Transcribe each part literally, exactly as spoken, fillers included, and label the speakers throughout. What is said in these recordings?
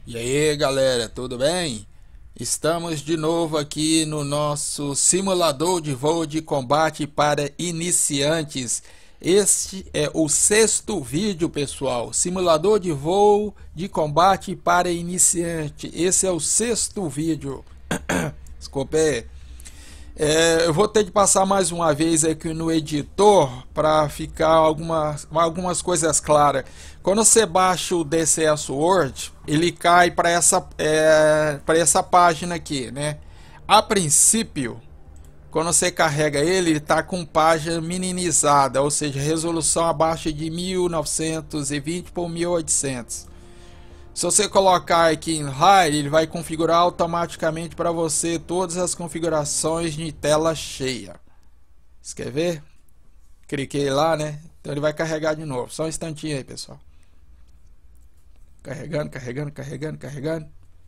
Speaker 1: E aí galera, tudo bem? Estamos de novo aqui no nosso simulador de voo de combate para iniciantes. Este é o sexto vídeo, pessoal. Simulador de voo de combate para iniciante. Esse é o sexto vídeo. Desculpe. É, eu vou ter de passar mais uma vez aqui no editor para ficar algumas, algumas coisas claras. Quando você baixa o D C S Word, ele cai para essa, é, para essa página aqui, né? A princípio, quando você carrega ele, ele está com página minimizada, ou seja, resolução abaixo de mil novecentos e vinte por mil e oitocentos. Se você colocar aqui em High, ele vai configurar automaticamente para você todas as configurações de tela cheia. Você quer ver? Cliquei lá, né? Então ele vai carregar de novo. Só um instantinho aí, pessoal. Carregando, carregando, carregando, carregando.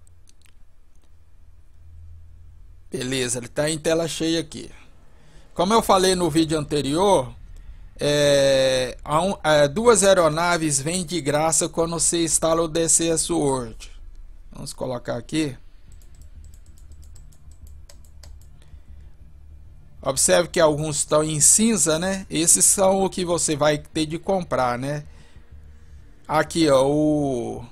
Speaker 1: Beleza, ele está em tela cheia aqui. Como eu falei no vídeo anterior, É, é, duas aeronaves vêm de graça quando você instala o D C S Word. Vamos colocar aqui. Observe que alguns estão em cinza, né? Esses são o que você vai ter de comprar, né? Aqui, ó, o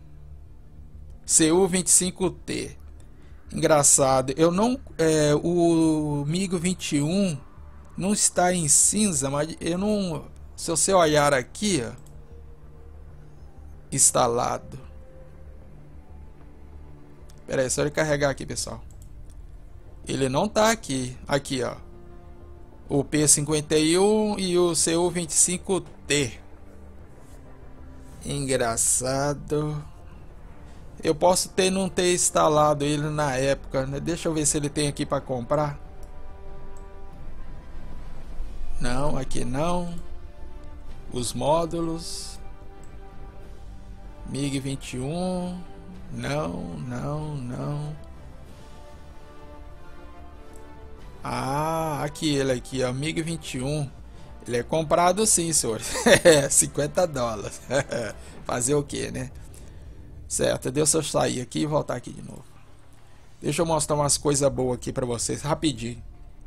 Speaker 1: C U vinte e cinco T. Engraçado, eu não, é, o MiG vinte e um não está em cinza, mas eu não, se você olhar aqui, ó, instalado. Espera aí, só ele carregar aqui, pessoal. Ele não tá aqui. Aqui, ó. O P cinquenta e um e o C U vinte e cinco T. Engraçado. Eu posso ter não ter instalado ele na época, né? Deixa eu ver se ele tem aqui para comprar. Não, aqui não. Os módulos. MiG vinte e um. Não, não, não. Ah, aqui ele aqui, ó, MiG vinte e um. Ele é comprado sim, senhores. cinquenta dólares. Fazer o que, né? Certo, deixa eu sair aqui e voltar aqui de novo. Deixa eu mostrar umas coisas boas aqui para vocês, rapidinho.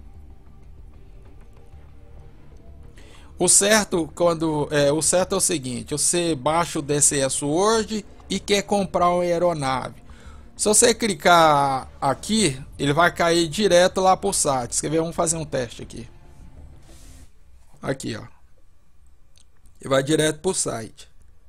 Speaker 1: O certo, quando, é, o certo é o seguinte: você baixa o D C S Word e quer comprar uma aeronave. Se você clicar aqui, ele vai cair direto lá para o site. Quer ver? Vamos fazer um teste aqui. Aqui, ó. Ele vai direto para o site.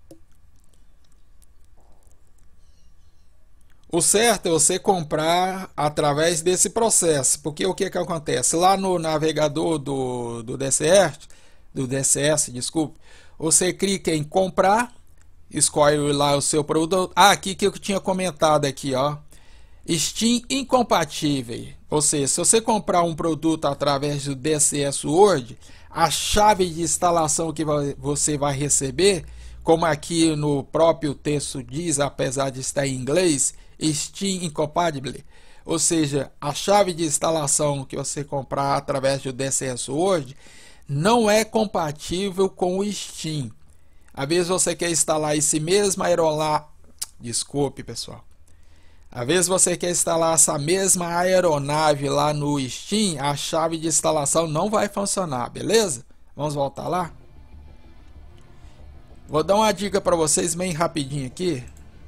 Speaker 1: O certo é você comprar através desse processo, porque o que que acontece? Lá no navegador do, do D C S, do D C S, desculpe, você clica em comprar, escolhe lá o seu produto. Ah, aqui que eu tinha comentado aqui, ó, Steam incompatível, ou seja, se você comprar um produto através do D C S Word, a chave de instalação que você vai receber, como aqui no próprio texto diz, apesar de estar em inglês, Steam incompatible, ou seja, a chave de instalação que você comprar através do D C S Word não é compatível com o Steam. Às vezes você quer instalar esse mesmo aeronave, desculpe pessoal, às vezes você quer instalar essa mesma aeronave lá no Steam, a chave de instalação não vai funcionar, beleza? Vamos voltar lá. Vou dar uma dica para vocês bem rapidinho aqui.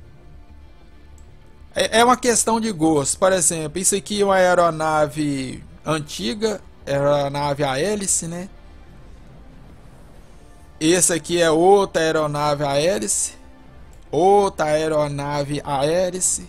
Speaker 1: É uma questão de gosto. Por exemplo, isso aqui é uma aeronave antiga, aeronave a hélice, né? Esse aqui é outra aeronave a hélice, outra aeronave a hélice.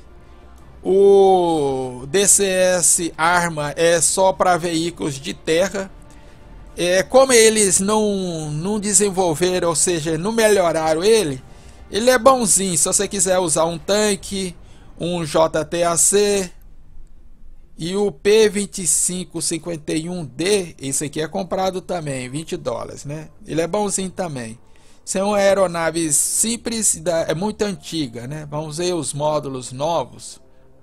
Speaker 1: O D C S Arma é só para veículos de terra. É, como eles não, não desenvolveram, ou seja, não melhoraram ele, ele é bonzinho. Se você quiser usar um tanque, um J T A C e o P vinte e cinco cinquenta e um D, esse aqui é comprado também, vinte dólares, né? Ele é bonzinho também. São aeronaves simples, é muito antiga, né? Vamos ver os módulos novos.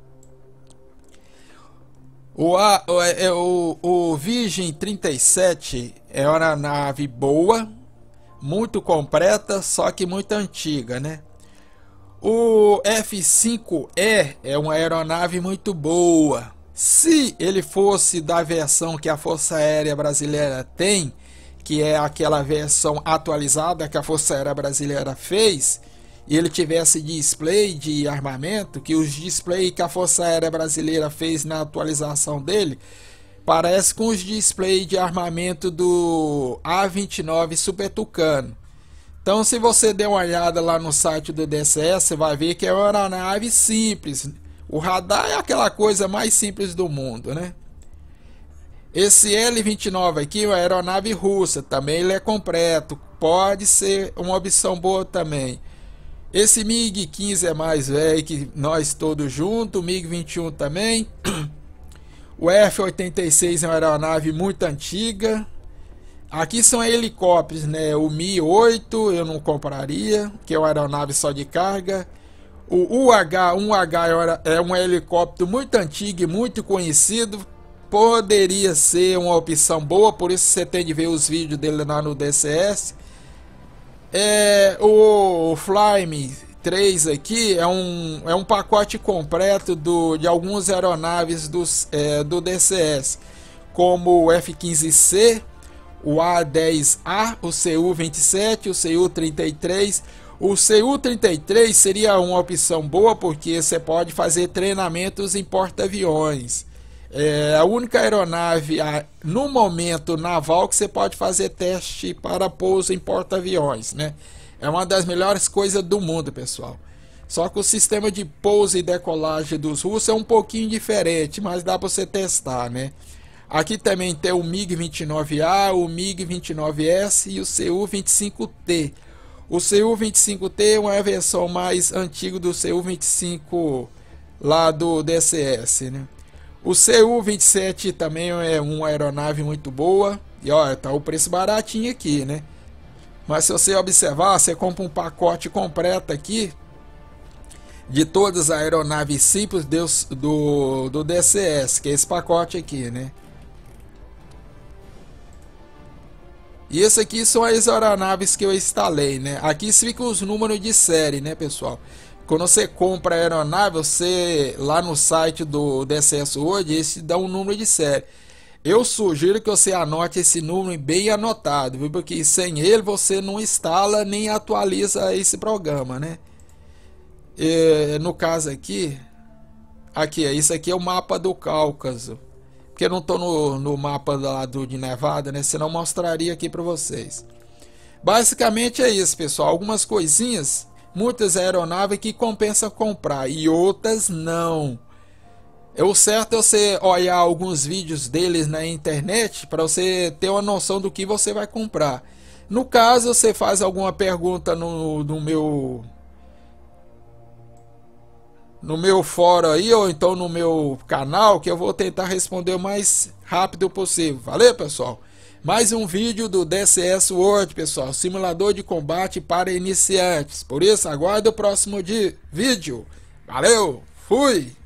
Speaker 1: O, o, o, o Virgin trinta e sete é uma aeronave boa, muito completa, só que muito antiga, né? O F cinco E é uma aeronave muito boa. Se ele fosse da versão que a Força Aérea Brasileira tem, que é aquela versão atualizada que a Força Aérea Brasileira fez, e ele tivesse display de armamento, que os displays que a Força Aérea Brasileira fez na atualização dele, parece com os displays de armamento do A vinte e nove Super Tucano. Então, se você der uma olhada lá no site do D C S, você vai ver que é uma aeronave simples. O radar é aquela coisa mais simples do mundo, né? Esse L vinte e nove aqui é uma aeronave russa, também ele é completo, pode ser uma opção boa também. Esse MiG quinze é mais velho que nós todos juntos, o MiG vinte e um também. O F oitenta e seis é uma aeronave muito antiga. Aqui são helicópteros, né? O Mi oito eu não compraria, que é uma aeronave só de carga. O U H um H é um helicóptero muito antigo e muito conhecido. Poderia ser uma opção boa, por isso você tem de ver os vídeos dele lá no D C S. É, o Flyme três aqui é um, é um pacote completo do, de algumas aeronaves dos, é, do D C S, como o F quinze C, o A dez A, o C U vinte e sete, o C U trinta e três. O C U trinta e três seria uma opção boa porque você pode fazer treinamentos em porta-aviões. É a única aeronave no momento naval que você pode fazer teste para pouso em porta-aviões, né? É uma das melhores coisas do mundo, pessoal. Só que o sistema de pouso e decolagem dos russos é um pouquinho diferente, mas dá para você testar, né? Aqui também tem o MiG vinte e nove A, o MiG vinte e nove S e o C U vinte e cinco T. O C U vinte e cinco T é uma versão mais antiga do C U vinte e cinco lá do D C S, né? O C U vinte e sete também é uma aeronave muito boa. E olha, tá o preço baratinho aqui, né? Mas se você observar, você compra um pacote completo aqui de todas as aeronaves simples do, do, do D C S, que é esse pacote aqui, né? E esse aqui são as aeronaves que eu instalei, né? Aqui ficam os números de série, né, pessoal? Quando você compra a aeronave, você lá no site do D C S World, esse dá um número de série. Eu sugiro que você anote esse número bem anotado, viu? Porque sem ele você não instala nem atualiza esse programa, né? E, no caso aqui, aqui, isso aqui é o mapa do Cáucaso. Porque eu não estou no, no mapa lá do, de Nevada, né? Senão mostraria aqui para vocês. Basicamente é isso, pessoal. Algumas coisinhas, muitas aeronaves que compensa comprar e outras não. É o certo é você olhar alguns vídeos deles na internet para você ter uma noção do que você vai comprar. No caso, você faz alguma pergunta no, no meu no meu fórum aí, ou então no meu canal, que eu vou tentar responder o mais rápido possível. Valeu, pessoal? Mais um vídeo do D C S World, pessoal, simulador de combate para iniciantes. Por isso, aguarde o próximo de vídeo. Valeu, fui!